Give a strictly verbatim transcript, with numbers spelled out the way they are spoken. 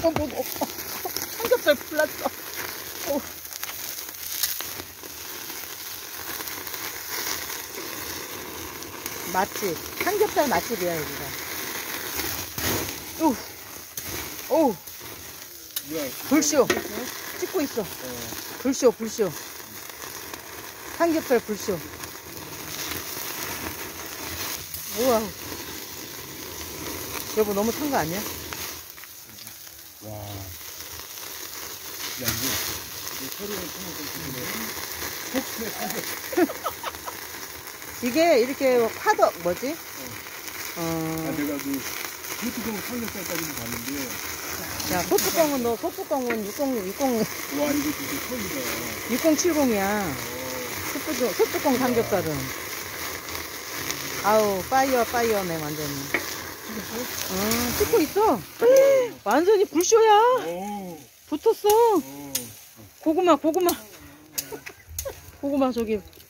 어, 뭐, 어, 어. 삼겹살 불났어. 어. 맛집. 삼겹살 맛집이야, 여기가. 오. 오. 불쇼. 찍고 있어. 불쇼, 불쇼. 삼겹살 불쇼. 우와. 여보, 너무 탄 거 아니야? 와. 야, 이거, 이거 소리는 좀 좋네. 이게 이렇게 파도, 뭐지? 어. 아, 내가 그, 소뚜껑 삼겹살까지도 봤는데. 야, 소뚜껑은 너, 소뚜껑은 육십, 육십, 와, 이거 진짜 처음이다. 육공칠공이야. 소뚜껑, 소뚜껑 삼겹살은. 아우, 파이어, 파이어네, 완전히. 응, 찍고 있어. 완전히 불쇼야. 오. 붙었어. 오. 고구마, 고구마. 고구마, 저기.